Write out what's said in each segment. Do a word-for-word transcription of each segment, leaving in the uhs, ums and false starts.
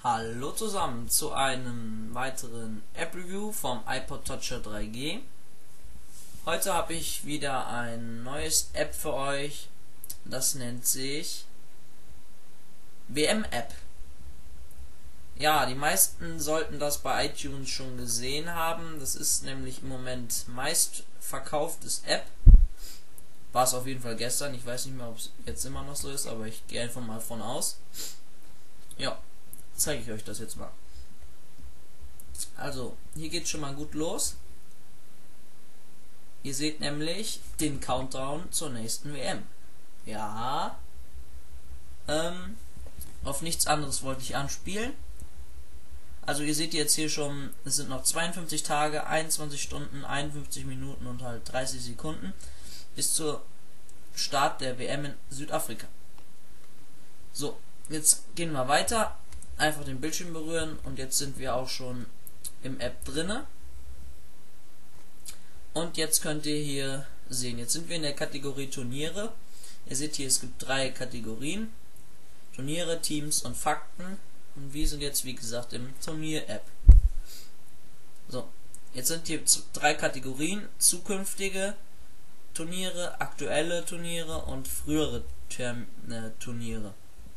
Hallo zusammen zu einem weiteren App-Review vom iPod Toucher drei G. Heute habe ich wieder ein neues App für euch, das nennt sich W M-App. Ja, die meisten sollten das bei iTunes schon gesehen haben. Das ist nämlich im Moment meistverkauftes App. War es auf jeden Fall gestern. Ich weiß nicht mehr, ob es jetzt immer noch so ist, aber ich gehe einfach mal von aus. Ja, zeige ich euch das jetzt mal. Also, hier geht schon mal gut los. Ihr seht nämlich den Countdown zur nächsten W M. Ja, ähm, auf nichts anderes wollte ich anspielen. Also ihr seht jetzt hier schon, es sind noch zweiundfünfzig Tage, einundzwanzig Stunden, einundfünfzig Minuten und halt dreißig Sekunden bis zur Start der W M in Südafrika. So, jetzt gehen wir weiter. Einfach den Bildschirm berühren und jetzt sind wir auch schon im App drinne. Und jetzt könnt ihr hier sehen, jetzt sind wir in der Kategorie Turniere. Ihr seht hier, es gibt drei Kategorien: Turniere, Teams und Fakten. Und wir sind jetzt, wie gesagt, im Turnier-App. So, jetzt sind hier drei Kategorien: zukünftige Turniere, aktuelle Turniere und frühere Term äh, Turniere.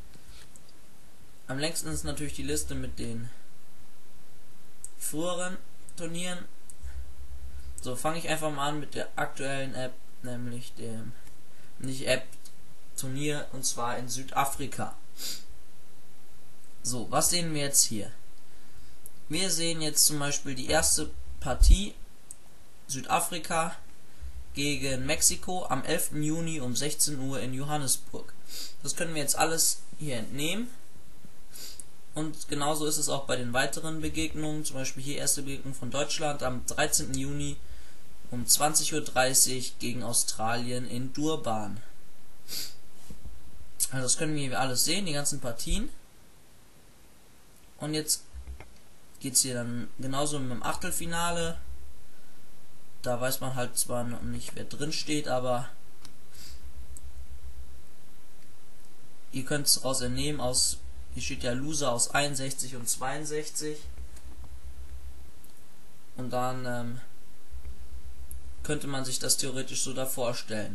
Am längsten ist natürlich die Liste mit den früheren Turnieren. So, fange ich einfach mal an mit der aktuellen App, nämlich dem, nicht App, Turnier, und zwar in Südafrika. So, was sehen wir jetzt hier? Wir sehen jetzt zum Beispiel die erste Partie Südafrika gegen Mexiko am elften Juni um sechzehn Uhr in Johannesburg. Das können wir jetzt alles hier entnehmen. Und genauso ist es auch bei den weiteren Begegnungen. Zum Beispiel hier erste Begegnung von Deutschland am dreizehnten Juni um zwanzig Uhr dreißig gegen Australien in Durban. Also das können wir hier alles sehen, die ganzen Partien. Und jetzt geht es hier dann genauso mit dem Achtelfinale. Da weiß man halt zwar noch nicht, wer drin steht, aber ihr könnt es raus entnehmen aus, hier steht ja Loser aus einundsechzig und zweiundsechzig. Und dann ähm, könnte man sich das theoretisch so da vorstellen.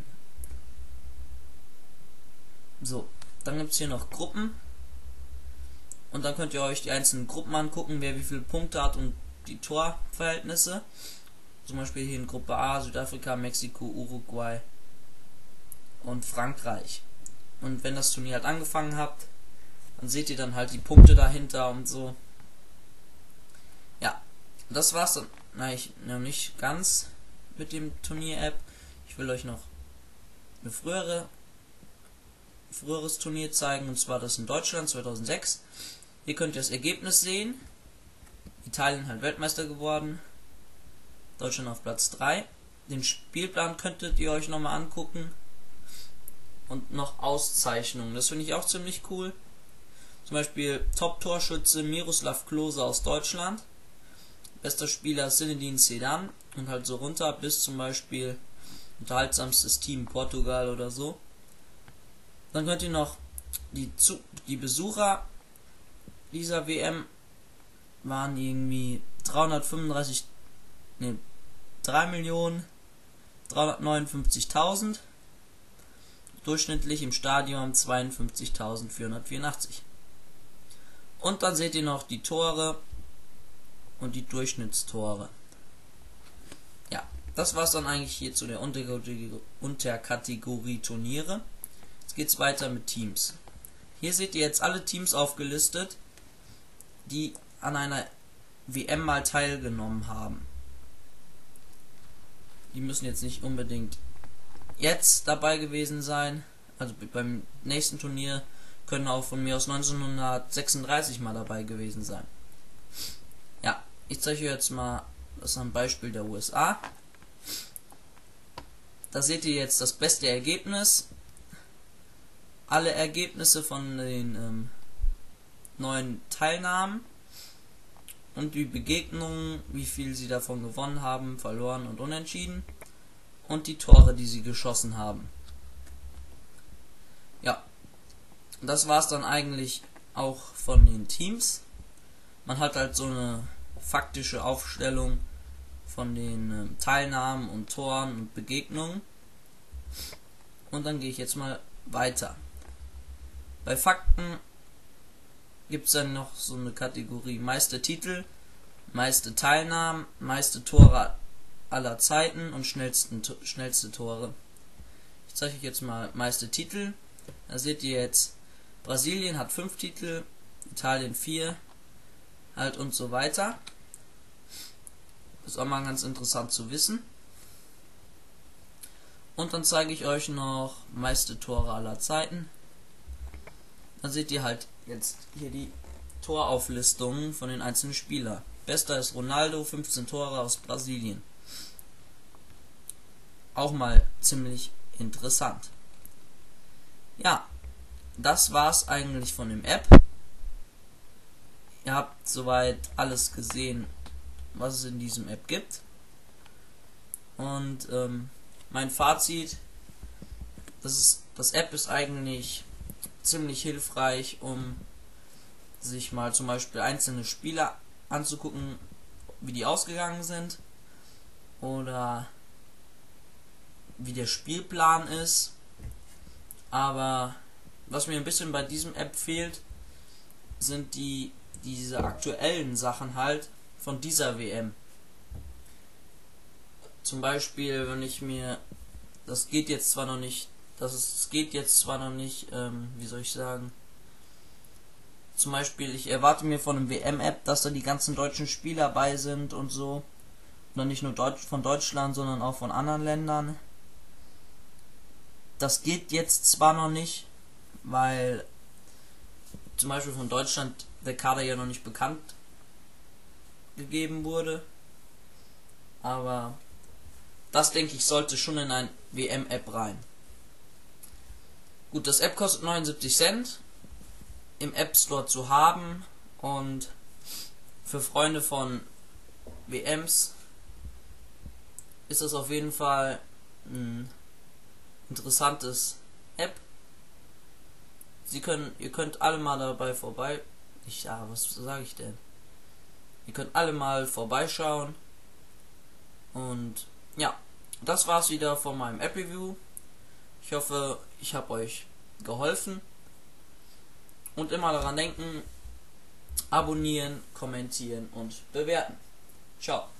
So, dann gibt es hier noch Gruppen. Und dann könnt ihr euch die einzelnen Gruppen angucken, wer wie viele Punkte hat und die Torverhältnisse. Zum Beispiel hier in Gruppe A Südafrika, Mexiko, Uruguay und Frankreich. Und wenn das Turnier halt angefangen habt, dann seht ihr dann halt die Punkte dahinter und so. Ja, das war's dann eigentlich noch nicht ganz mit dem Turnier-App. Ich will euch noch eine frühere früheres Turnier zeigen, und zwar das in Deutschland zweitausendsechs. Hier könnt ihr das Ergebnis sehen. Italien halt Weltmeister geworden, Deutschland auf Platz drei. Den Spielplan könntet ihr euch nochmal angucken. Und noch Auszeichnungen, das finde ich auch ziemlich cool. Zum Beispiel Top-Torschütze Miroslav Klose aus Deutschland, bester Spieler Zinedine Zidane und halt so runter bis zum Beispiel unterhaltsamstes Team Portugal oder so. Dann könnt ihr noch die, die Besucher dieser W M waren irgendwie dreihundertfünfunddreißig, ne, drei Millionen dreihundertneunundfünfzigtausend, durchschnittlich im Stadion zweiundfünfzigtausendvierhundertvierundachtzig. Und dann seht ihr noch die Tore und die Durchschnittstore. Ja, das war's dann eigentlich hier zu der Unterkategorie, Unterkategorie Turniere. Jetzt geht's weiter mit Teams. Hier seht ihr jetzt alle Teams aufgelistet, die an einer W M mal teilgenommen haben. Die müssen jetzt nicht unbedingt jetzt dabei gewesen sein. Also beim nächsten Turnier können auch von mir aus neunzehnhundertsechsunddreißig mal dabei gewesen sein. Ja, ich zeige euch jetzt mal das am Beispiel der U S A. Da seht ihr jetzt das beste Ergebnis. Alle Ergebnisse von den ähm, neuen Teilnahmen und die Begegnungen, wie viel sie davon gewonnen haben, verloren und unentschieden, und die Tore, die sie geschossen haben. Ja, das war's dann eigentlich auch von den Teams. Man hat halt so eine faktische Aufstellung von den äh, Teilnahmen und Toren und Begegnungen. Und dann gehe ich jetzt mal weiter. Bei Fakten gibt es dann noch so eine Kategorie meiste Titel, meiste Teilnahmen, meiste Tore aller Zeiten und schnellsten, schnellste Tore. Ich zeige euch jetzt mal meiste Titel. Da seht ihr jetzt, Brasilien hat fünf Titel, Italien vier, halt und so weiter. Das ist auch mal ganz interessant zu wissen. Und dann zeige ich euch noch meiste Tore aller Zeiten. Dann seht ihr halt jetzt hier die Torauflistungen von den einzelnen Spielern. Bester ist Ronaldo, fünfzehn Tore aus Brasilien. Auch mal ziemlich interessant. Ja, das war's eigentlich von dem App. Ihr habt soweit alles gesehen, was es in diesem App gibt. Und ähm, mein Fazit, das ist, das App ist eigentlich ziemlich hilfreich, um sich mal zum Beispiel einzelne Spieler anzugucken, wie die ausgegangen sind oder wie der Spielplan ist. Aber was mir ein bisschen bei diesem App fehlt, sind die diese aktuellen Sachen halt von dieser W M. Zum Beispiel, wenn ich mir, das geht jetzt zwar noch nicht, das ist, geht jetzt zwar noch nicht, ähm, wie soll ich sagen, zum Beispiel, ich erwarte mir von einem W M-App, dass da die ganzen deutschen Spieler bei sind und so. Und dann nicht nur Deutsch, von Deutschland, sondern auch von anderen Ländern. Das geht jetzt zwar noch nicht, weil zum Beispiel von Deutschland der Kader ja noch nicht bekannt gegeben wurde. Aber das, denke ich, sollte schon in ein W M-App rein. Gut, das App kostet neunundsiebzig Cent im App Store zu haben und für Freunde von W Ms ist das auf jeden Fall ein interessantes App. Sie können, ihr könnt alle mal dabei vorbei, ich, ja, was sage ich denn? Ihr könnt alle mal vorbeischauen und ja, das war's wieder von meinem App Review. Ich hoffe, ich habe euch geholfen. Und immer daran denken, abonnieren, kommentieren und bewerten. Ciao.